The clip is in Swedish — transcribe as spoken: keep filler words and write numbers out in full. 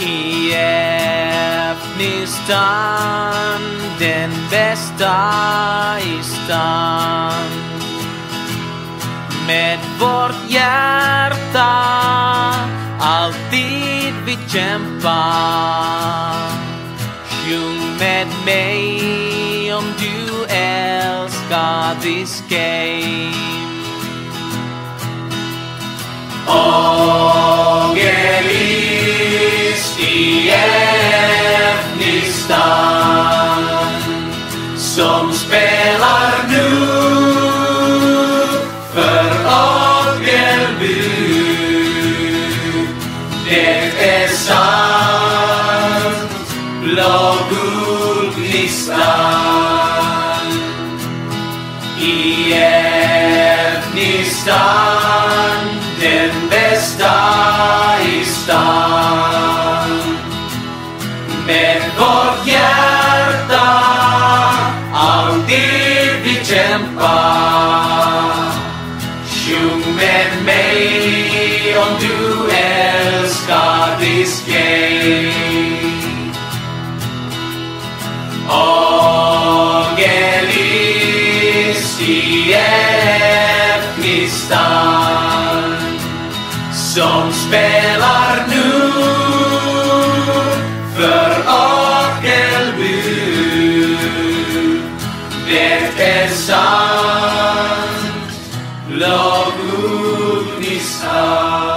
I Gnistan, den bästa i stan. Med vårt hjärta alltid vi kämpar. Sjung med mig om du älskar this game. Angelist i Gnistan som spelar nu för Angelby. Det är sant, blå gul Gnistan i Gnistan, den bästa i stan. Med vårt hjärta alltid vi kämpar. Sjung med mig om du älskar this game. Angelist i Gnistan som spelar nu för Angelby. Det är sant, blå gul Gnistan.